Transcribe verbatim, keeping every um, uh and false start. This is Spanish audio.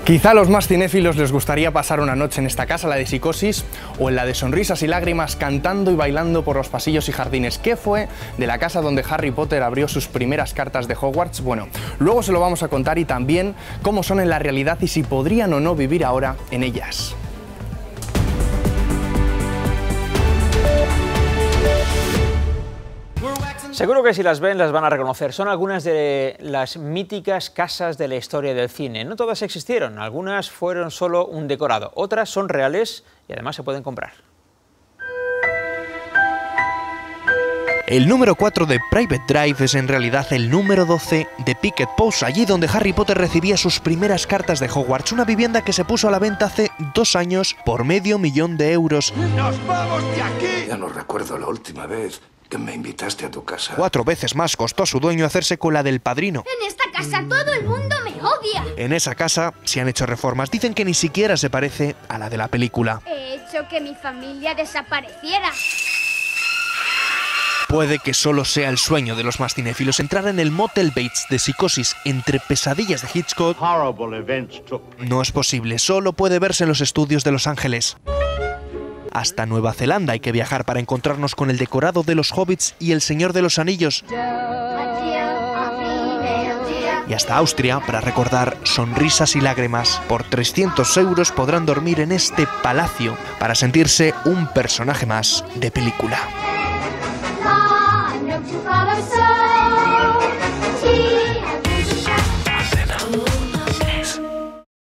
Quizá a los más cinéfilos les gustaría pasar una noche en esta casa, la de Psicosis, o en la de Sonrisas y Lágrimas, cantando y bailando por los pasillos y jardines. ¿Qué fue de la casa donde Harry Potter abrió sus primeras cartas de Hogwarts? Bueno, luego se lo vamos a contar, y también cómo son en la realidad y si podrían o no vivir ahora en ellas. Seguro que si las ven las van a reconocer. Son algunas de las míticas casas de la historia del cine. No todas existieron, algunas fueron solo un decorado, otras son reales y además se pueden comprar. El número cuatro de Private Drive es en realidad el número doce de Picket Post, allí donde Harry Potter recibía sus primeras cartas de Hogwarts, una vivienda que se puso a la venta hace dos años por medio millón de euros. ¡Nos vamos de aquí! Ya no recuerdo la última vez que me invitaste a tu casa. Cuatro veces más costó a su dueño hacerse con la del Padrino. En esta casa todo el mundo me odia. En esa casa se han hecho reformas, dicen que ni siquiera se parece a la de la película. He hecho que mi familia desapareciera. Puede que solo sea el sueño de los más cinéfilos entrar en el Motel Bates de Psicosis entre pesadillas de Hitchcock. No es posible, solo puede verse en los estudios de Los Ángeles. Hasta Nueva Zelanda hay que viajar para encontrarnos con el decorado de los Hobbits y el Señor de los Anillos. Y hasta Austria para recordar Sonrisas y Lágrimas. Por trescientos euros podrán dormir en este palacio para sentirse un personaje más de película.